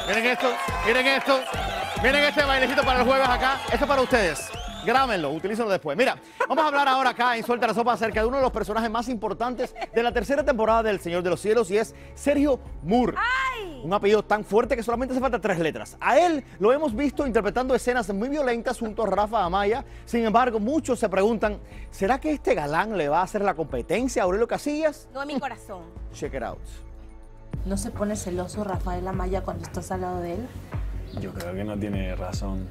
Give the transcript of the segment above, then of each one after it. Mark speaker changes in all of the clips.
Speaker 1: Miren esto, miren esto. Miren este bailecito para el jueves acá. Esto es para ustedes. Grábenlo, utilícenlo después. Mira, vamos a hablar ahora acá en Suelta la Sopa acerca de uno de los personajes más importantes de la tercera temporada del Señor de los Cielos y es Sergio Moore.
Speaker 2: ¡Ay!
Speaker 1: Un apellido tan fuerte que solamente hace falta 3 letras. A él lo hemos visto interpretando escenas muy violentas junto a Rafa Amaya. Sin embargo, muchos se preguntan, ¿será que este galán le va a hacer la competencia a Aurelio Casillas?
Speaker 2: No en mi corazón.
Speaker 1: Check it out.
Speaker 3: ¿No se pone celoso Rafael Amaya cuando estás al lado de él?
Speaker 4: Yo creo que no tiene razón.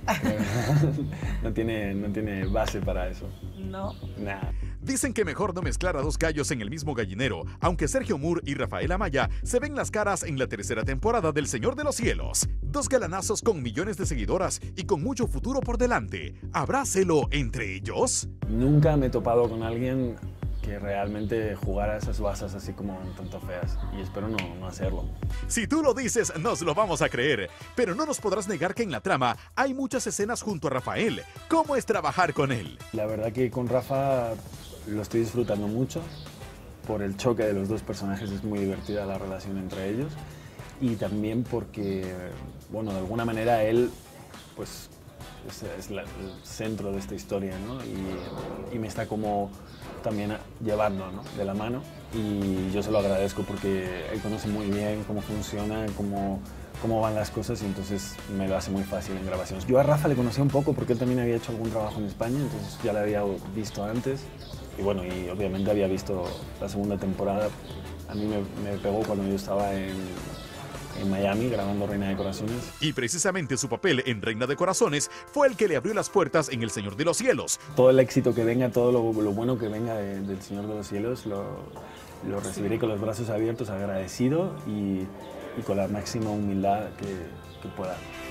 Speaker 4: no tiene base para eso.
Speaker 3: No.
Speaker 4: Nah.
Speaker 5: Dicen que mejor no mezclar a 2 gallos en el mismo gallinero, aunque Sergio Moore y Rafael Amaya se ven las caras en la tercera temporada del Señor de los Cielos. 2 galanazos con millones de seguidoras y con mucho futuro por delante. ¿Habrá celo entre ellos?
Speaker 4: Nunca me he topado con alguien que realmente jugara esas bazas así como un tanto feas. Y espero no hacerlo.
Speaker 5: Si tú lo dices, nos lo vamos a creer. Pero no nos podrás negar que en la trama hay muchas escenas junto a Rafael. ¿Cómo es trabajar con él?
Speaker 4: La verdad que con Rafa lo estoy disfrutando mucho. Por el choque de los 2 personajes es muy divertida la relación entre ellos. Y también porque, bueno, de alguna manera él, pues, es el centro de esta historia, ¿no? Y me está como también llevando, ¿no?, de la mano, y yo se lo agradezco porque él conoce muy bien cómo funciona, cómo van las cosas, y entonces me lo hace muy fácil en grabaciones. Yo a Rafa le conocía un poco porque él también había hecho algún trabajo en España, entonces ya le había visto antes, y bueno, y obviamente había visto la segunda temporada. A mí me pegó cuando yo estaba en Miami grabando Reina de Corazones.
Speaker 5: Y precisamente su papel en Reina de Corazones fue el que le abrió las puertas en El Señor de los Cielos.
Speaker 4: Todo el éxito que venga, todo lo bueno que venga del Señor de los Cielos lo recibiré con los brazos abiertos, agradecido y con la máxima humildad que pueda.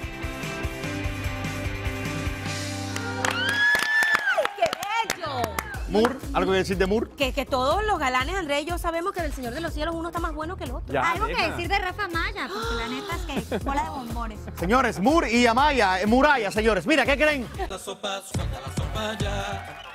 Speaker 1: Moore, ¿algo que decir de Moore?
Speaker 2: Que todos los galanes, Andrés y yo sabemos que del Señor de los Cielos uno está más bueno que el otro.
Speaker 1: Ya,
Speaker 6: Algo
Speaker 1: deja.
Speaker 6: que decir de Rafa Amaya, porque la neta es que bola de bombones.
Speaker 1: Señores, Moore y Amaya, Muralla, señores. Mira, ¿qué creen?
Speaker 7: La sopa, suelta la sopa ya.